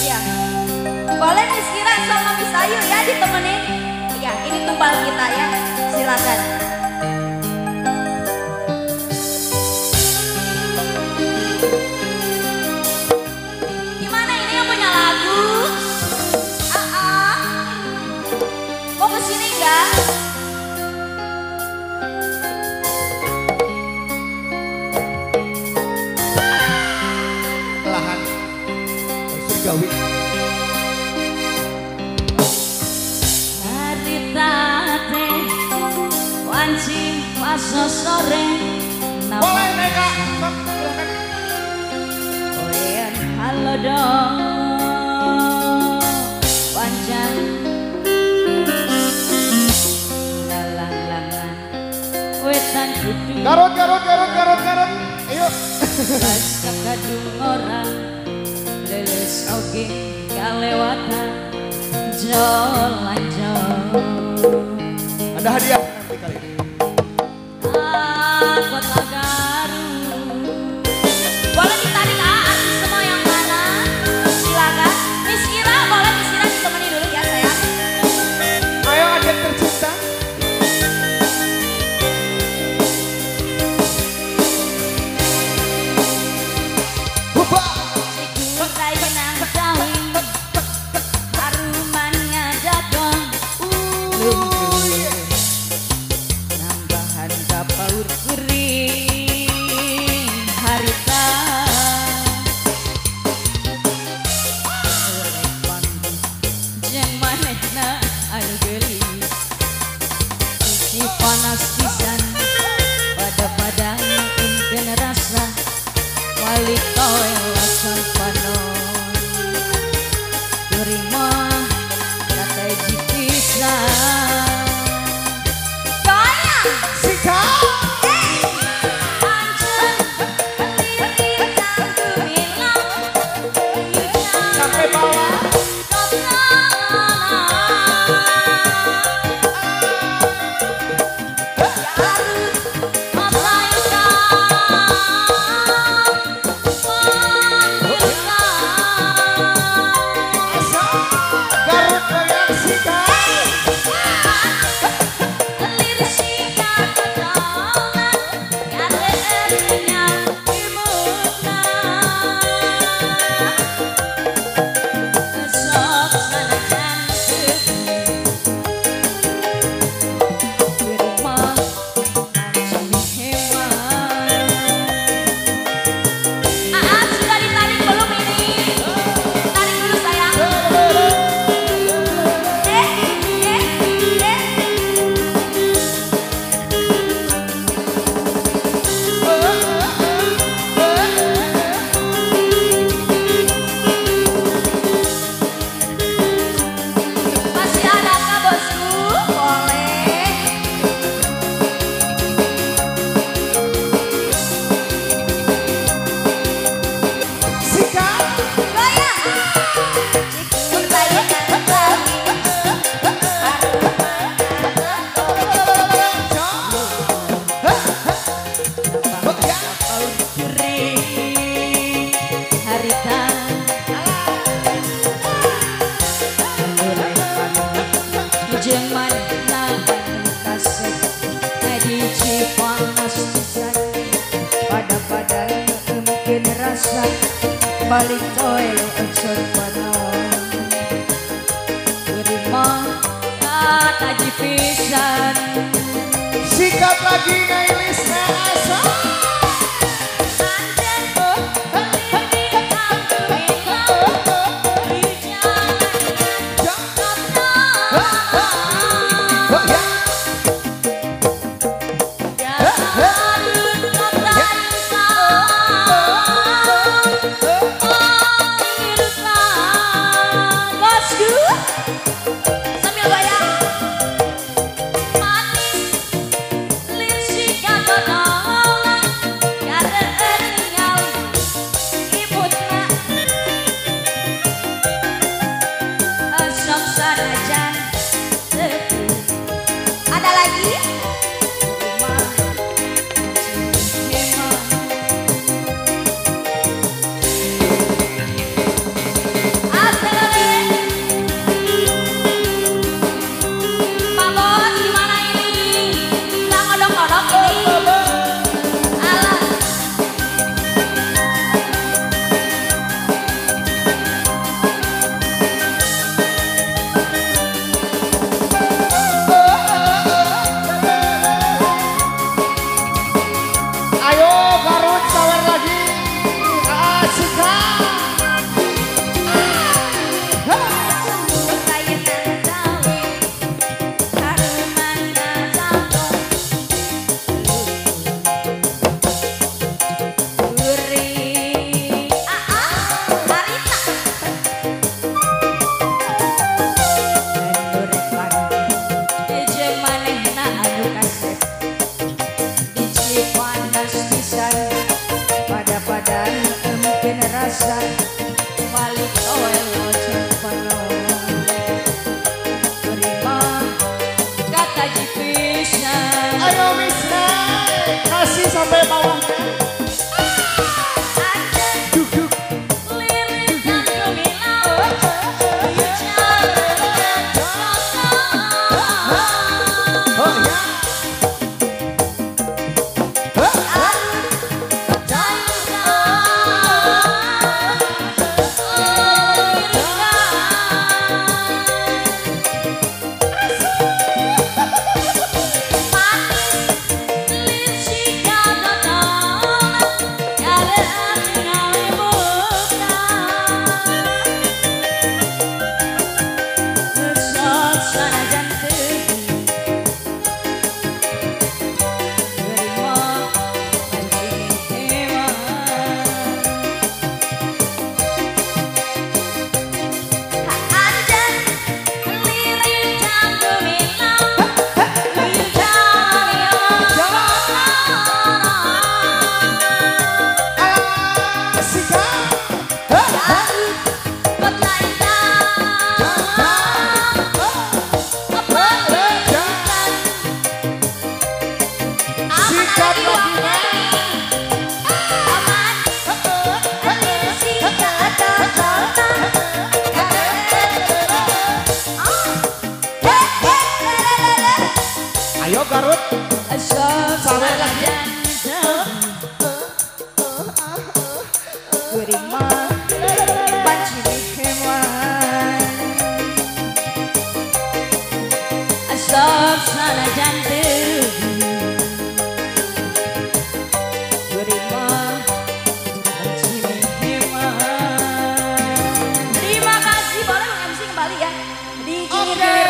Ya, boleh Miss Kira sama Miss Ayu ya ditemenin. Ya, ini tumpal kita ya, silakan. Gimana ini yang punya lagu? Mau kesini enggak? Lahan surgawi. Haritate wanci paso sore. Boleh Neka. Oyen halo dong wancan lalang lalang wetan kudu Garut. Ayo. pas kadung orang leles oge kalewatan jolan. Ada hadiah nanti kali ini. Kota Garut. Boleh ditarik artis semua yang mana? Silakan. Miss Ira, boleh Miss Ira ditemani dulu ya sayang. Ayo adik tercinta. Hubah. Kurai benang betawi, harumannya jadon. Nambahan kapaur kering harita. Jeng manehna anu geulis, suci panas pisan, pada nyeukeun rasa, wali toel lasan panon. Kuring mah kata jipisan. Goyang! Sikap. Sampai bawah. Garut goyang sikap. Masih ada kah bosku? Boleh. Sikap. Goyang. Kurai benang betawi, kering harita. Jeung manehna kasih tadi cipanas pisan, pada nyeukeun rasa, balik toel unsur panon. Kuring mah kata jipisan. Sikap lagi Nailisna asa. Sambil goyang. Manis, lirsi kata rasa balik kawelo cepano terima kata jipisa. Ayo Miss Ray, kasih sampai bawahnya. Duduk. Lirik dan gemilang Oh ya. Ayo Garut, sampai lagi. Terima panci hewan asap sana jantung. Terima panci hewan. Terima kasih, boleh meng-MC kembali ya. Di